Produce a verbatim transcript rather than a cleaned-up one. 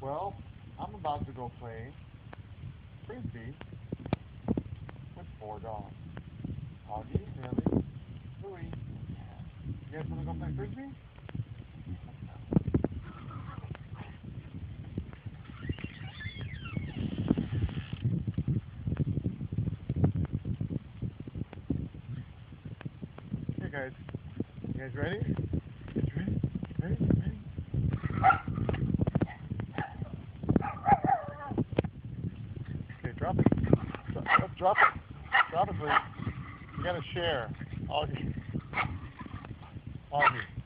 Well, I'm about to go play Frisbee with four dogs. Augie, Millie, Louie. You guys want to go play Frisbee? Hey guys, you guys ready? You guys ready? Ready? Ready? Okay, drop it. Drop, drop it. Drop it, please. You gotta share. Augie. Augie.